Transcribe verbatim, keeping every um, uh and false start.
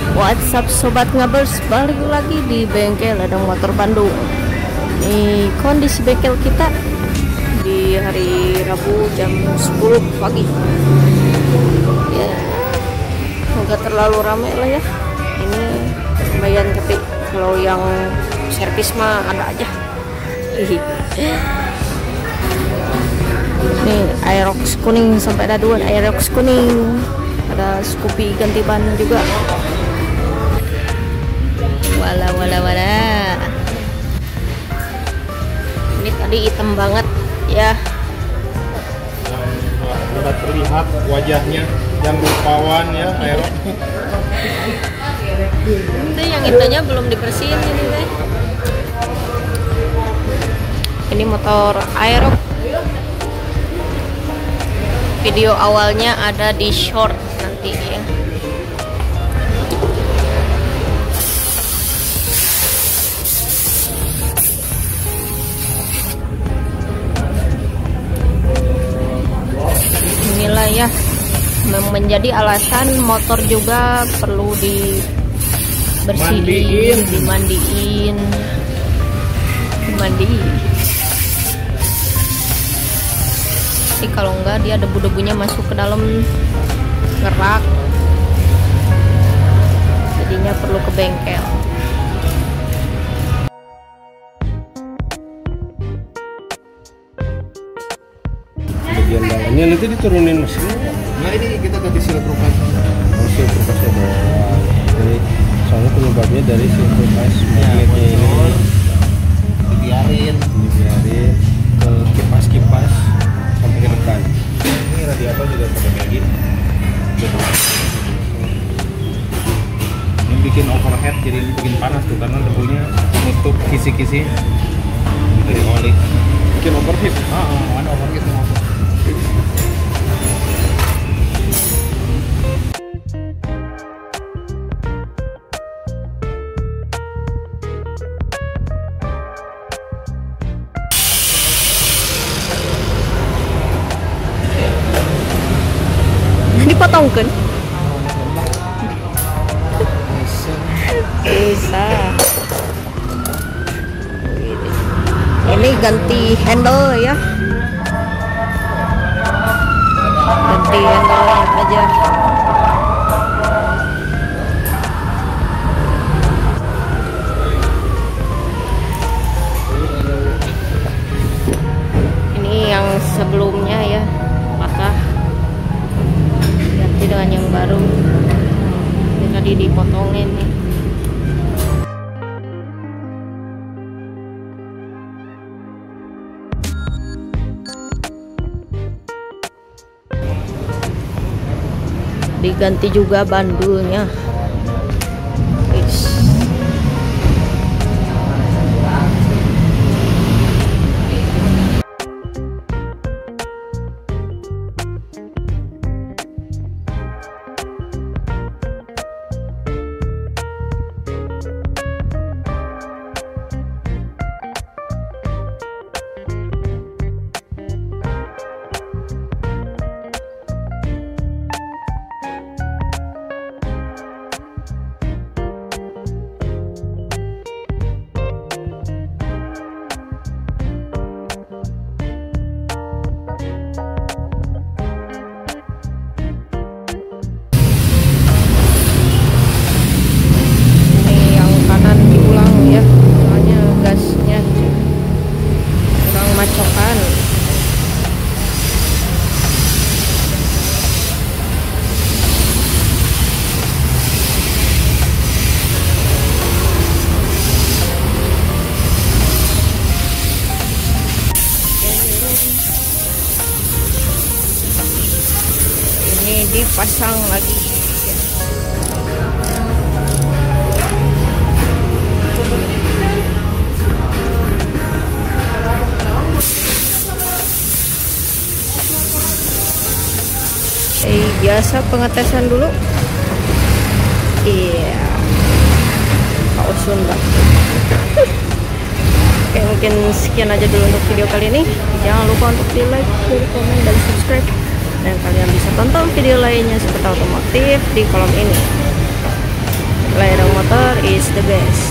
What's up sobat ngabers, balik lagi di bengkel Ladang Motor Bandung. Ini kondisi bengkel kita di hari Rabu jam sepuluh pagi. Ya, nggak terlalu ramai lah ya. Ini lumayan tapi kalau yang servis mah ada aja. Ini Aerox kuning sampai ada dua Aerox kuning. Ada Scoopy ganti ban juga. Wala wala wala. Ini tadi hitam banget ya. Sudah terlihat wajahnya yang rupawan ya, Aerox. Itu yang itunya belum dibersihin ini deh. Ini motor Aerox. Video awalnya ada di short nanti ya. Inilah ya menjadi alasan motor juga perlu dibersihin, dimandiin, dimandiin. Jadi kalau enggak dia debu-debunya masuk ke dalam ngerak, jadinya perlu ke bengkel. Bagian dalamnya nanti diturunin mesin. Nah ini kita ganti seal propulsion. Oh, seal propulsion bawah. Jadi soalnya penyebabnya dari seal propulsion magnetnya ini dibiarin, dibiarin ke kipas-kipas sampai ke depan. Ini radiator juga pakai kayak gini. Ini bikin overhead, jadi bikin panas tuh karena debunya menutup kisi-kisi dari oli. Bikin overheat. Ah, ah, ada overheat motor. Dipotongkan bisa. Ini ganti handle ya, ganti handle aja. Ini yang sebelumnya ya patah, ganti dengan yang baru. Ini tadi dipotongin nih. Diganti juga bandulnya. Is. Dipasang lagi. Eh, biasa pengetesan dulu. Iya. Kau Sunda. Oke, mungkin sekian aja dulu untuk video kali ini. Jangan lupa untuk di like, share, komen, dan subscribe. Dan kalian bisa tonton video lainnya seputar otomotif di kolom ini. is the best.